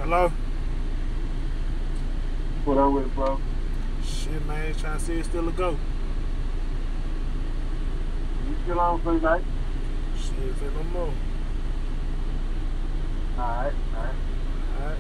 Hello? What up with it, bro? Shit, man, trying to see it still a go. You still on for tonight? Shit, say no more. Alright. Alright.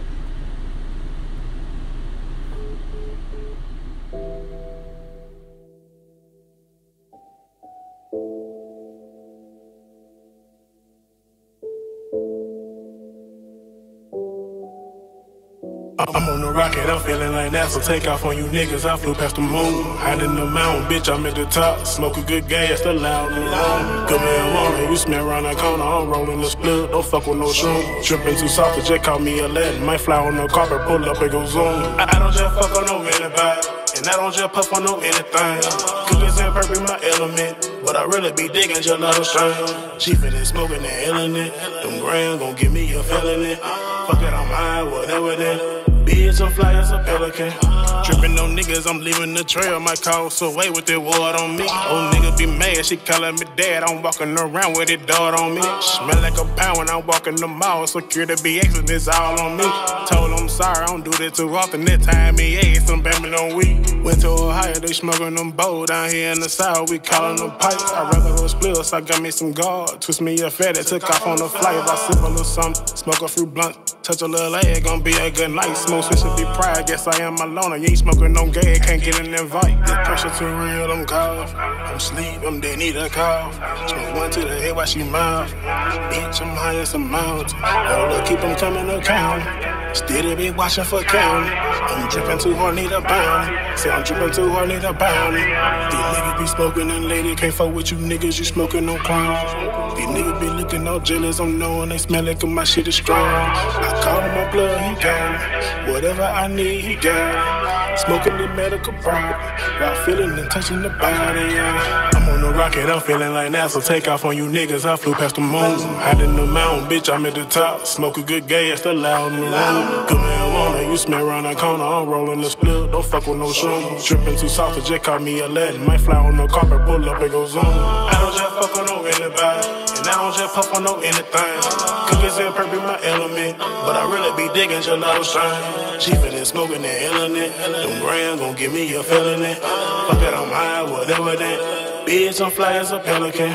I'm on the rocket, I'm feeling like NASA. Take off on you niggas, I flew past the moon. Hide in the mountain, bitch, I'm at the top. Smoke a good gas, the loud and long. Good man, woman, you smell around that corner. I'm rolling the split, don't fuck with no shroom. Tripping too soft, just call me a Latin. Might fly on the carpet, pull up and go zoom. I don't just fuck on no anybody, and I don't just puff on no anything. Cookies and purple, my element, but I really be digging your little strain. She finna smoking and illin' it. Them grams gon' give me a felony. Fuck it, I'm high, whatever that. Bitch, I'm fly as a pelican. Trippin' on niggas, I'm leaving the trail. Might cause away with that water on me. Old nigga be mad, she callin' me dad. I'm walking around with it dart on me. Smell like a pound when I'm walking the mall. Security be asking, it's all on me. Told him sorry, I don't do that too often. That time he asked, some baby on weed. Went to Ohio, they smoking them bowl. Down here in the south, we callin' them pipes. I rather go splits, I got me some guard. Twist me a fatty, took off on the flight. If I sip a little something, smoke a few blunts. Touch a little egg, gon' be a good night. Smoke switch to be pride, guess I am my loner. You ain't smoking no gay, can't get an invite. This pressure too real, I'm cough. I'm sleep, I'm dead, need a cough. Smoke one to the head while she mouth. Bitch, I'm high as a mountain. Hold up, keep them coming to count. Steady be watching for counting. I'm dripping too hard, need a bounty. Say I'm dripping too hard, need a bounty. These niggas be smoking and lady can't fuck with you niggas, you smoking no clowns. These niggas be looking all jealous, I'm knowing they smell like my shit is strong. I call him my blood, he got it. Whatever I need, he got it. Smoking the medical product, while feeling and touching the body, yeah. I'm on the rocket, I'm feeling like NASA. Take off on you niggas, I flew past the moon. Hide in the mountain, bitch, I'm at the top. Smoke a good gas, the loud and room. Good man, woman, you smell around that corner. I'm rolling the split, don't fuck with no shroom. Tripping too soft, just call me a Latin. Might fly on the carpet, pull up and go zoom. I don't just fuck on no anybody, and I don't just puff on no anything. Cookies and purple, my element, but I really be digging your little strain. She finna smoking and illin' it. Them grams gon' give me a felony. Fuck it, I'm high, whatever that. Bitch, I'm fly as a pelican.